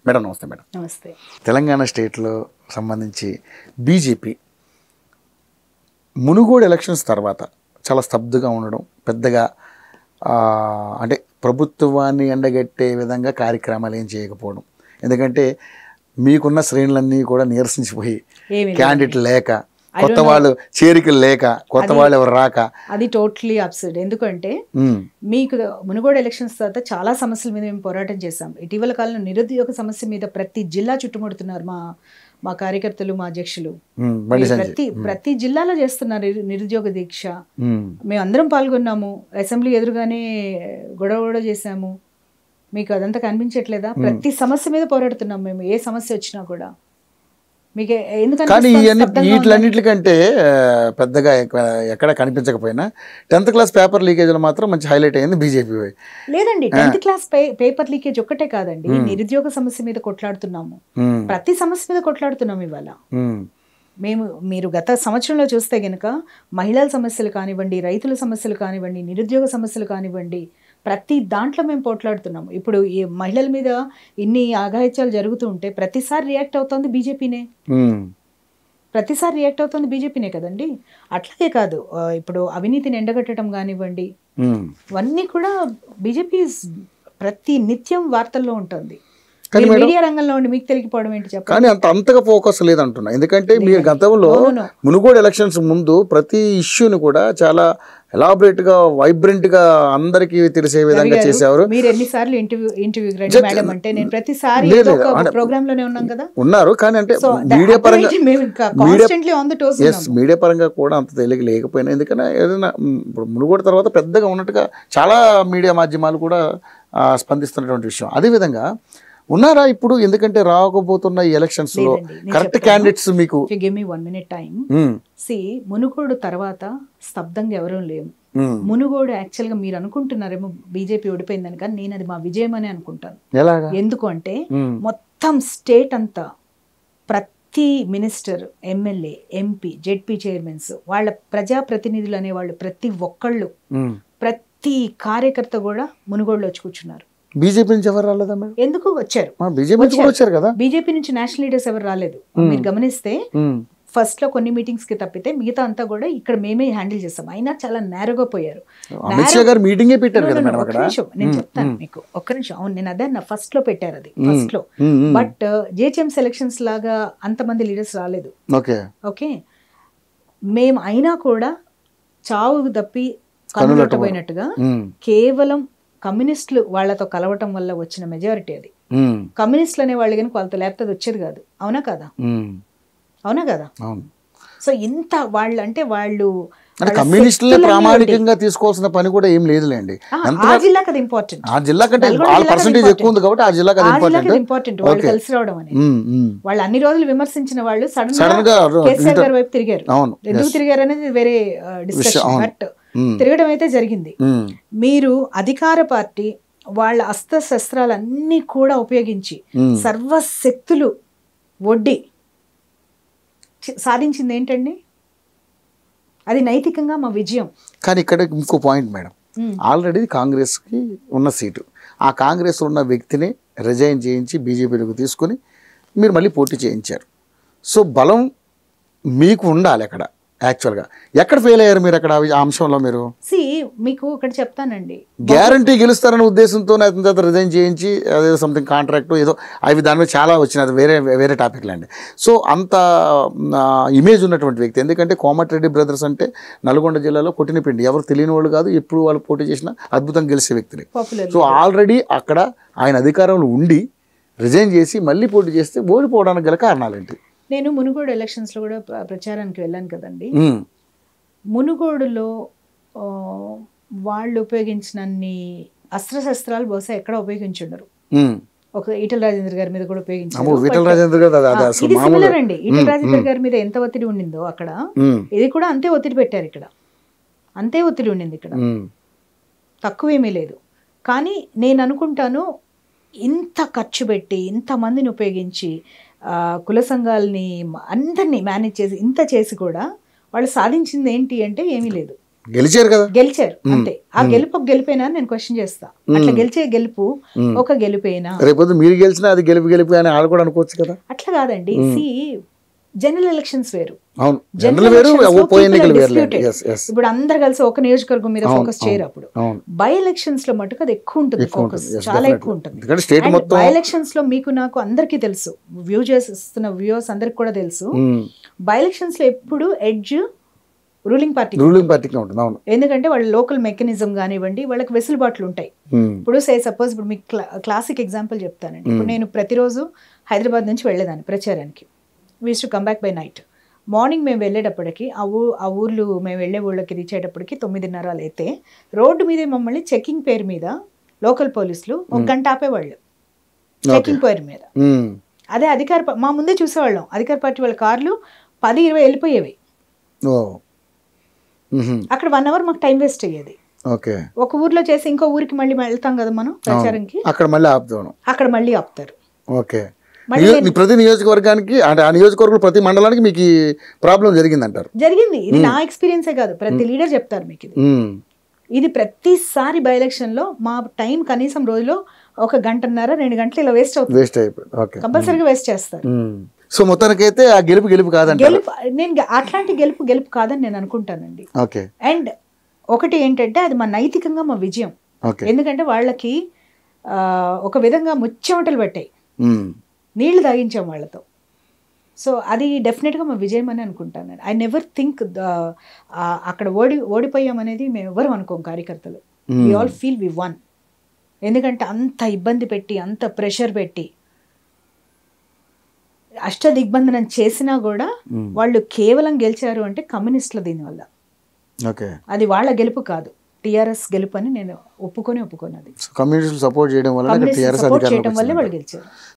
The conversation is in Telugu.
మేడం నమస్తే. మేడం నమస్తే. తెలంగాణ స్టేట్లో సంబంధించి బీజేపీ మునుగోడు ఎలక్షన్స్ తర్వాత చాలా స్తబ్దుగా ఉండడం, పెద్దగా అంటే ప్రభుత్వాన్ని ఎండగట్టే విధంగా కార్యక్రమాలు ఏం చేయకపోవడం, ఎందుకంటే మీకున్న శ్రేణులన్నీ కూడా నీరసించిపోయి క్యాండిడేట్ లేక, కొత్త వాళ్ళు చేరికలు లేక, కొత్త వాళ్ళు ఎవరు రాక, అది టోటలీ అబ్సర్డ్. ఎందుకంటే మీకు మునుగోడు ఎలక్షన్స్ తర్వాత చాలా సమస్యల మీద మేము పోరాటం చేశాం. ఇటీవల కాలంలో నిరుద్యోగ సమస్య మీద ప్రతి జిల్లా చుట్టుముడుతున్నారు మా కార్యకర్తలు, మా అధ్యక్షులు. ప్రతి జిల్లాలో చేస్తున్నారు నిరుద్యోగ దీక్ష. మేము అందరం పాల్గొన్నాము. అసెంబ్లీ ఎదురుగానే గొడవ చేశాము. మీకు అదంతా కనిపించట్లేదా? ప్రతి సమస్య మీద పోరాడుతున్నాం మేము, ఏ సమస్య వచ్చినా కూడా. మీకు కానీ వీటిలన్నిటికంటే పెద్దగా ఎక్కడ కనిపించకపోయినా 10th క్లాస్ పేపర్ లీకేజ్లో మాత్రం మంచి హైలైట్ అయింది బీజేపీ. లేదండి, 10th క్లాస్ పేపర్ లీకేజ్ ఒక్కటే కాదండి, నిరుద్యోగ సమస్య మీద కొట్లాడుతున్నాము. ప్రతి సమస్య మీద కొట్లాడుతున్నాము ఇవాళ. మీరు గత సంవత్సరంలో చూస్తే గనక మహిళల సమస్యలు కానివ్వండి, రైతుల సమస్యలు కానివ్వండి, నిరుద్యోగ సమస్యలు కానివ్వండి, ప్రతి దాంట్లో మేము పోట్లాడుతున్నాము. ఇప్పుడు ఈ మహిళల మీద ఇన్ని ఆఘాయిత్యాలు జరుగుతూ ఉంటే ప్రతిసారి రియాక్ట్ అవుతుంది బీజేపీనే. ప్రతిసారి రియాక్ట్ అవుతుంది బీజేపీనే కదండి. అట్లాగే కాదు, ఇప్పుడు అవినీతిని ఎండగట్టడం కానివ్వండి, ఇవన్నీ కూడా బీజేపీ ప్రతి నిత్యం వార్తల్లో ఉంటుంది. మీడియా రంగంలో ఉండి మీకు తెలియకపోవడం ఏంటి చెప్పండి. కానీ అంతగా ఫోకస్ లేదంటున్నా, ఎందుకంటే మీరు గతంలో మునుగోడు ఎలక్షన్స్ ముందు ప్రతి ఇష్యూని కూడా చాలా ఎలాబరేట్ గా, వైబ్రెంట్ గా అందరికి తెలిసే విధంగా చేసేవారు. మీరు ఎన్నిసార్లు ఇంటర్వ్యూ మేడం అంటే నేను ప్రతిసారి ప్రోగ్రామ్ లోనే ఉన్నాం కదా, ఉన్నారు. కానీ అంటే మీడియా పరంగా కూడా అంత తెలియక లేకపోయినా, ఎందుకన్నా ఏదైనా ఇప్పుడు మునుగోడు తర్వాత పెద్దగా ఉన్నట్టుగా చాలా మీడియా మాధ్యమాలు కూడా స్పందిస్తున్నటువంటి విషయం. అదేవిధంగా ఉన్నారా ఇప్పుడు? ఎందుకంటే రాకపోతున్న ఈ ఎలక్షన్స్ లో కరెక్ట్ క్యాండిడేట్స్ మీకు give me 1 minute time. Munugode తర్వాత స్తబ్దంగా ఎవరూ లేము. మునుగోడు యాక్చువల్ గా మీరు అనుకుంటున్నారేమో బీజేపీ ఓడిపోయిందని, కానీ నేను అది మా విజయం అని అనుకుంటాను. ఎందుకు అంటే మొత్తం స్టేట్ అంతా ప్రతి minister, MLA, MP, ZP chairmans, వాళ్ళ ప్రజాప్రతినిధులు అనేవాళ్ళు ప్రతి ఒక్కళ్ళు, ప్రతి కార్యకర్త కూడా మునుగోడులో వచ్చి కూర్చున్నారు. బీజేపీ నుంచి ఎవరు రాలేదా? ఎందుకు వచ్చారు? బీజేపీ నుంచి నేషనల్ లీడర్స్ ఎవరు రాలేదు. మీరు గమనిస్తే ఫస్ట్ లో కొన్ని మీటింగ్స్ కి తప్పితే మిగతా అంతా కూడా ఇక్కడ మేమే హ్యాండిల్ చేస్తాం. అయినా చాలా నేరుగా పోయారు. నేను చెప్తాను మీకు ఒక్క నిమిషం. అవును, నేను అదే ఫస్ట్ లో పెట్టారు, అది ఫస్ట్ లో. బట్ జేహెచ్ఎం సెలక్షన్స్ లాగా అంతమంది లీడర్స్ రాలేదు. ఓకే, మేము అయినా కూడా చావు తప్పి కనులొట్టబోయినట్టుగా కేవలం కమ్యూనిస్టులు వాళ్ళతో కలవటం వల్ల వచ్చిన మెజారిటీ అది. కమ్యూనిస్టులు అనే వాళ్ళు కనుక వాళ్ళతో లేకపోతే వచ్చేది కాదు. అవునా కదా? అవునా కదా? సో ఇంత వాళ్ళు అంటే వాళ్ళు కమ్యూనిస్టులే ప్రామాణికంగా తీసుకోవాల్సిన పని కూడా ఏం లేదులేండి. ఆ జిల్లాకి అది ఇంపార్టెంట్. ఆ జిల్లా కంటే పర్సెంటేజ్ ఎక్కువ ఉంది కాబట్టి ఆ జిల్లాకి ఇంపార్టెంట్. వాళ్ళు కలిసి రావడం అనేది. వాళ్ళు అన్ని రోజులు విమర్శించిన వాళ్ళు సడన్ గా కేసీఆర్ గారి వైపు తిరిగారు. ఎందుకు తిరిగారు అనేది వేరే డిస్కషన్. బట్ తిరగడం అయితే జరిగింది. మీరు అధికార పార్టీ వాళ్ళ అస్త్రశస్త్రాలన్నీ కూడా ఉపయోగించి సర్వశక్తులు ఒడ్డి సాధించింది ఏంటండి? అది నైతికంగా మా విజయం. కానీ ఇక్కడ ఇంకో పాయింట్ మేడం, ఆల్రెడీ కాంగ్రెస్కి ఉన్న సీటు, ఆ కాంగ్రెస్ ఉన్న వ్యక్తిని రిజైన్ చేయించి బీజేపీలోకి తీసుకుని మీరు మళ్ళీ పోటీ చేయించారు. సో బలం మీకు ఉండాలి అక్కడ. యాక్చువల్గా ఎక్కడ ఫెయిల్ అయ్యారు మీరు అక్కడ ఆ అంశంలో? మీరు మీకు ఒకటి చెప్తానండి, గ్యారంటీ గెలుస్తారనే ఉద్దేశంతో అతని తర్వాత రిజైన్ చేయించి అదేదో సంథింగ్ కాంట్రాక్ట్ ఏదో అవి దాని మీద చాలా వచ్చినాయి, అది వేరే టాపిక్లు అండి. సో అంత ఇమేజ్ ఉన్నటువంటి వ్యక్తి, ఎందుకంటే కోమటిరెడ్డి బ్రదర్స్ అంటే నల్గొండ జిల్లాలో కొట్టినపిండి, ఎవరు తెలియని వాళ్ళు కాదు, ఎప్పుడు వాళ్ళు పోటీ చేసినా అద్భుతంగా గెలిచే వ్యక్తిని. సో ఆల్రెడీ అక్కడ ఆయన అధికారంలో ఉండి రిజైన్ చేసి మళ్ళీ పోటీ చేస్తే ఓడిపోవడానికి గల కారణాలేంటి? నేను మునుగోడు ఎలక్షన్స్లో కూడా ప్రచారానికి వెళ్ళాను కదండి. మునుగోడులో వాళ్ళు ఉపయోగించినన్ని అస్త్రశస్త్రాలు బహుశా ఎక్కడ ఉపయోగించుండరు. ఒక ఈటల రాజేంద్ర గారి మీద కూడా ఉపయోగించారు. ఇది సిమిలర్ అండి. ఈటల రాజేంద్ర గారి మీద ఎంత ఒత్తిడి ఉండిందో అక్కడ ఇది కూడా అంతే ఒత్తిడి పెట్టారు. ఇక్కడ అంతే ఒత్తిడి ఉండింది. ఇక్కడ తక్కువేమీ లేదు. కానీ నేను అనుకుంటాను ఇంత ఖర్చు పెట్టి ఇంతమందిని ఉపయోగించి కుల సంఘాలని అందరినీ మేనేజ్ చేసి ఇంత చేసి కూడా వాళ్ళు సాధించింది ఏంటి అంటే ఏమీ లేదు. గెలిచారు కదా. గెలిచారు అంతే. ఆ గెలుపు ఒక గెలిపేనా నేను క్వశ్చన్ చేస్తా. అట్లా గెలిచే గెలుపు ఒక గెలుపేనా? రేపు మీరు గెలిచినా అది గెలుపు అని వాళ్ళు కూడా అనుకోవచ్చు కదా. అట్లా కాదండి. జనరల్ ఎలక్షన్స్ వేరు, అవును, జనరల్ వేరు, ఎలక్షన్స్ ఉప ఎన్నికలు వేరు. ఇప్పుడు అందరు కలిసి ఒక నియోజకవర్గం మీద ఫోకస్ చేయరు. అప్పుడు బై ఎలక్షన్స్ లో మటుకు అది ఎక్కువ ఉంటుంది, ఫోకస్ చాలా ఎక్కువ ఉంటుంది. బై ఎలక్షన్స్ లో మీకు నాకు అందరికీ తెలుసు, వ్యూ చేస్తున్న వ్యూవర్స్ అందరికి కూడా తెలుసు, బై ఎలక్షన్స్ లో ఎప్పుడు ఎడ్జ్ రూలింగ్ పార్టీకి ఉంటుంది. అవును, ఎందుకంటే వాళ్ళ లోకల్ మెకానిజం కానివ్వండి, వాళ్ళకి వెసులుబాట్లు ఉంటాయి. ఇప్పుడు సపోజ్ ఇప్పుడు మీకు క్లాసిక్ ఎగ్జాంపుల్ చెప్తానండి. ఇప్పుడు నేను ప్రతిరోజు హైదరాబాద్ నుంచి వెళ్ళేదాన్ని ప్రచారానికి. We used to come back by night. Morning మేము వెళ్ళేటప్పటికి ఆ ఊర్లు మేము వెళ్ళే ఊళ్ళకి రీచ్ అయ్యేటప్పటికి 9:30 అయితే రోడ్డు మీద మమ్మల్ని చెకింగ్ పేరు మీద లోకల్ పోలీసులు 1 గంట ఆపేవాళ్ళు చెకింగ్ పేరు మీద. అదే మా ముందే చూసేవాళ్ళం, అధికార పార్టీ వాళ్ళ కార్లు 10-20 వెళ్ళిపోయేవి. అక్కడ 1 అవర్ మాకు టైం వేస్ట్ అయ్యేది. ఒక ఊర్లో చేసి ఇంకో ఊరికి మళ్ళీ వెళ్తాం కదా మనం ప్రచారంకి, అక్కడ మళ్ళీ ఆపుతారు. ప్రతి నియోజకవర్గానికి అంటే ఆ నియోజకవర్గం ప్రతి మండలానికి మీకు ప్రాబ్లం జరిగిందంటారు? జరిగింది. ఇది నా ఎక్స్పీరియన్సే కాదు, ప్రతి లీడర్ చెప్తారు మీకు ఇది ప్రతిసారి బై ఎలక్షన్ లో మా టైం కనీసం రోజులో 1 గంటన్నర 2 గంటలు ఇలా వేస్ట్ అవుతుంది, కంపల్సరీగా వేస్ట్ చేస్తారు. సో మొత్తానికైతే ఆ గెలుపు కాదండి. నేను అట్లాంటి గెలుపు కాదని నేను అనుకుంటానండి. అండ్ ఒకటి ఏంటంటే అది మా నైతికంగా మా విజయం. ఎందుకంటే వాళ్ళకి ఒక విధంగా ముచ్చెమటలు పట్టాయి, నీళ్లు తాగించాం వాళ్ళతో. సో అది డెఫినెట్గా మా విజయం అని అనుకుంటాను. ఐ నెవర్ థింక్ అక్కడ ఓడిపోయామనేది మేము ఎవరు అనుకోం కార్యకర్తలు. We all feel we one. ఎందుకంటే అంత ఇబ్బంది పెట్టి, అంత ప్రెషర్ పెట్టి, అష్టదిగ్బంధనం చేసినా కూడా వాళ్ళు కేవలం గెలిచారు అంటే కమ్యూనిస్టుల దీనివల్ల. అది వాళ్ళ గెలుపు కాదు, టీఆర్ఎస్ గెలుపు అని నేను ఒప్పుకొని అది. కమ్యూనిస్టులు సపోర్ట్ చేయడం వల్ల వాళ్ళు గెలిచారు.